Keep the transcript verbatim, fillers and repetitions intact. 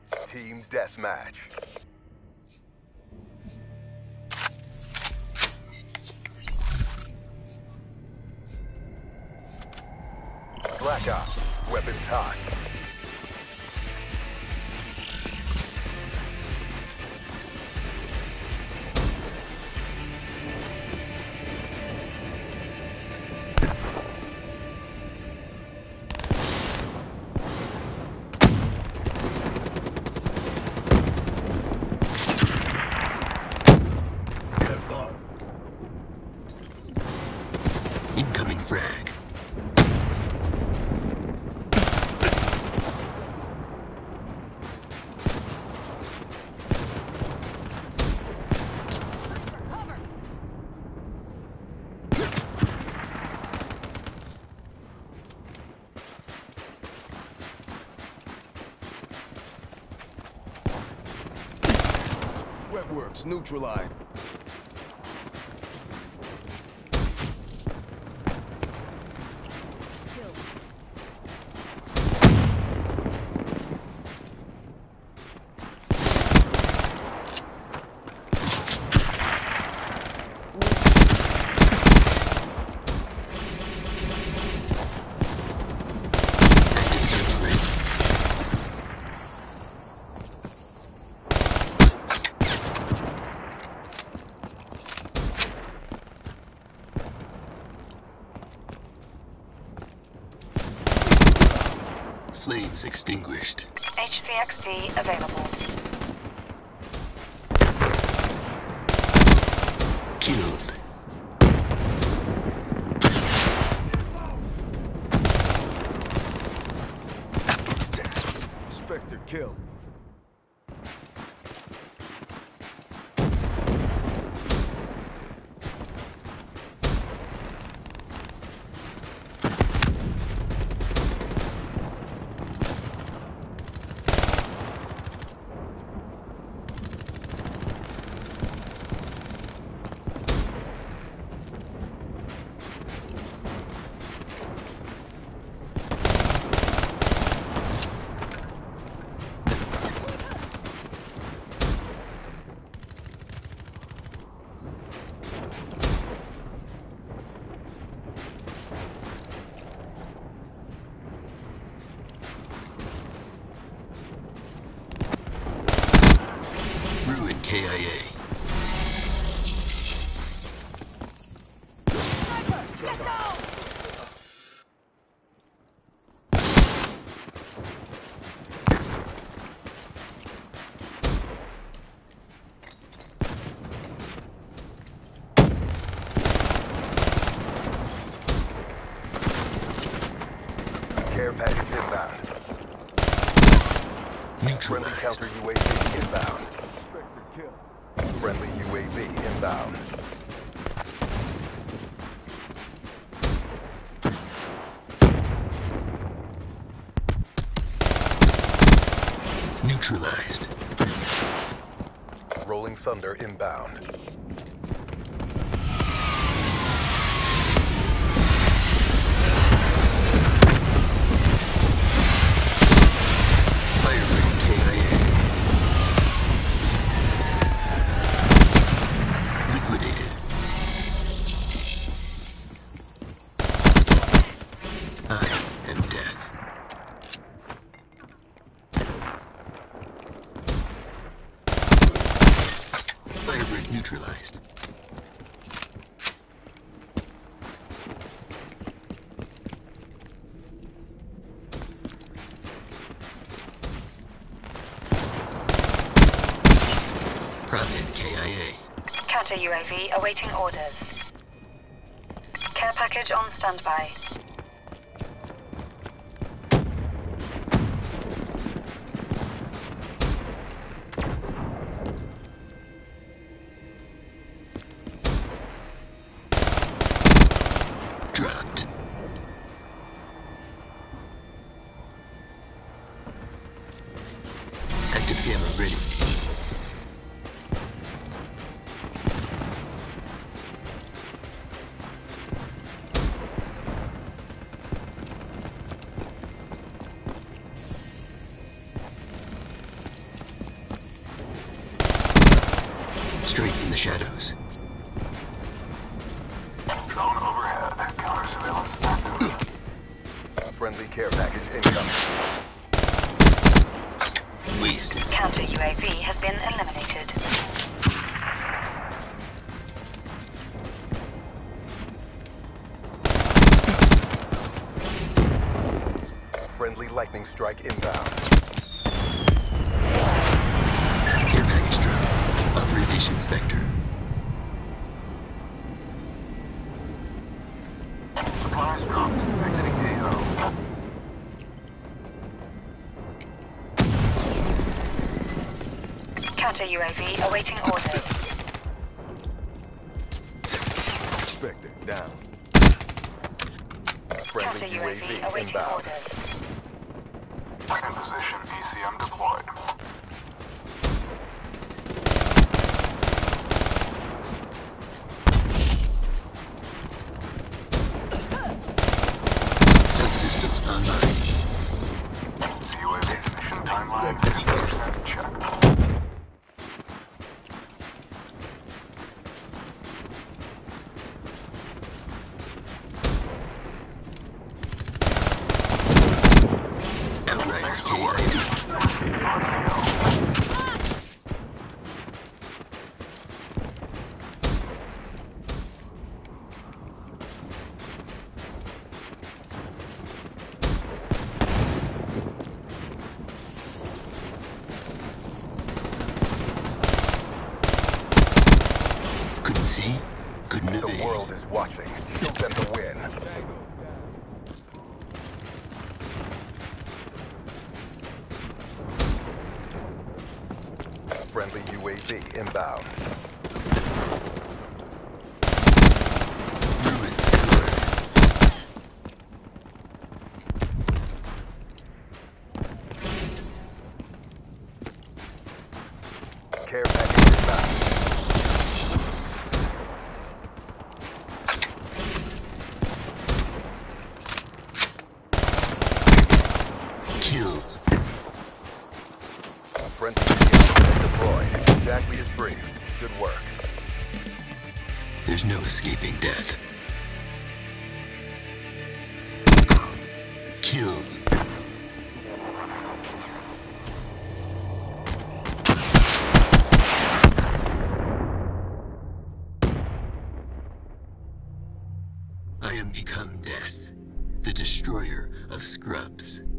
Team Deathmatch. Black Ops. Weapons hot. Incoming frag. Webworks neutralized. Flames extinguished. H C X D available. Killed. Spectre kill. Ruined K I A. Care package inbound. Friendly Neutralized. counter U A V inbound. Spectre kill. Friendly U A V inbound. Neutralized. Rolling Thunder inbound. Firebreak K I A. Liquidated. I am death. Firebreak neutralized. Prophet K I A. Counter U A V awaiting orders. Care package on standby. Dropped. Active camera ready. shadows. Drone overhead. Counter surveillance active. Friendly care package incoming. Wasted. Counter U A V has been eliminated. Friendly lightning strike inbound. Care package drone. Authorization Spectre. Supplies dropped. Exiting A O. Counter U A V awaiting orders. Spectre, down. Friendly Counter U A V awaiting inbound. orders. In position. E C M deployed. Subsystems online. C U A V mission timeline fifty percent check. Outriders K I A. Couldn't see, couldn't The evade. world is watching. Shoot them to win. Friendly U A V inbound. Ruins scored. Care package inbound. Kill. Friendly unit deployed. Exactly as briefed. Good work. There's no escaping death. Kill. I am become death, the destroyer of scrubs.